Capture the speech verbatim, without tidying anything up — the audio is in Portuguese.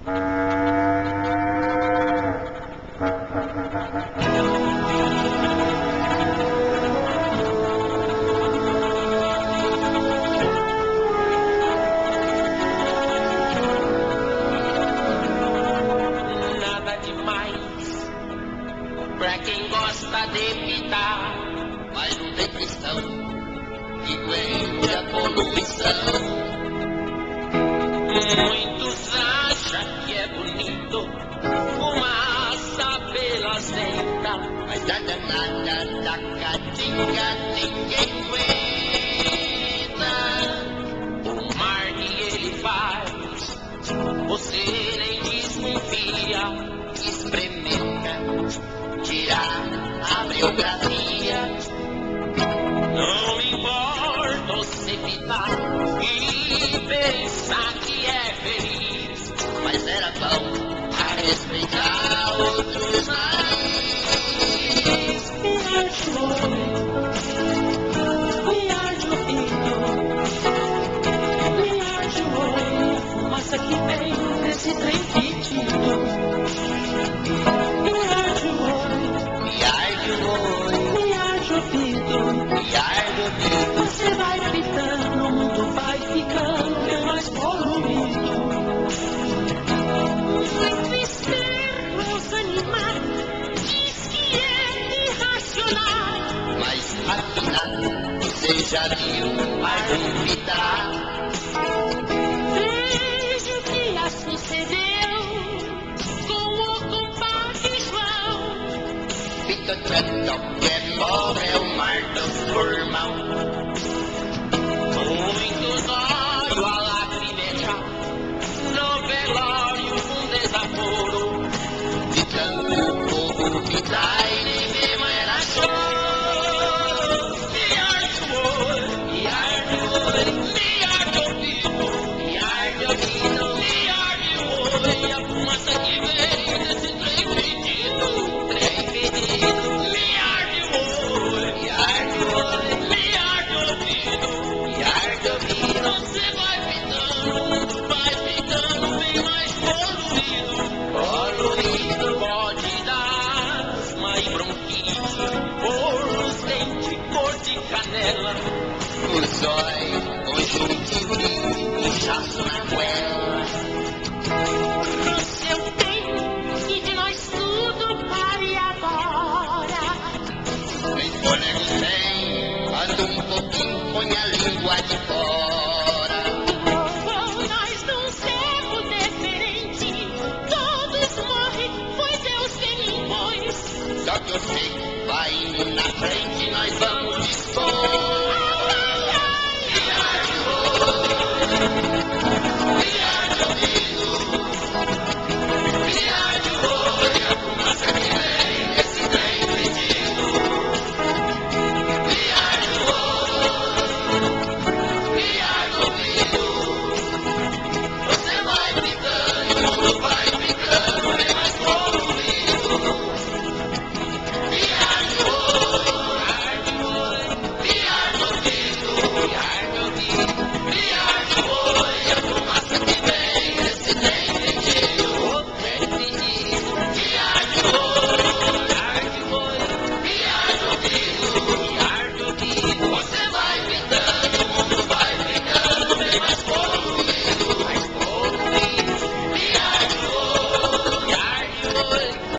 Nada demais pra quem gosta de pitar, mas não tem questão que aguente a poluição. Muitos acham que é bonito fumaça pela senta, mas a danada da caatinga ninguém aguenta. O mar que ele faz, você nem desconfia, experimenta tirar a biografia. Não importa você pitar e pensar que é feliz, mas era bom a respeitar outros mais. We are joy, we are ouvido, we are joy, a fumaça que vem desse trem fedido. We are joy, Me arde we are ouvido, me arde você vai pitando, o mundo vai ficando bem mais poluído. Muito esperto os animais, diz que é irracional. mas afinal você já viu a pitar? Veja o que a sucedeu com o compadre João. Fica quieto que morre o mar do turmão. Muitos olhos a lacrimejar no velório um desaforo, de tanto povo que dá e nem mesmo era show. Me arde o olho, me arde o olho, me arde o ouvido, me arde o ouvido, me arde o olho, e a fumaça que vem desse trem fedido, trem fedido. Me arde o olho, me arde o olho, me arde o ouvido, me arde o ouvido. Você vai ficando, o mundo vai ficando bem mais poluído. Poluído pode dar asma e bronquite, por os dentes cor de canela, o zóio, conjuntivite, inchaço na goela. No seu tempo e de nós tudo pare agora. Vem por nego sem, quando um pouquinho põe a língua de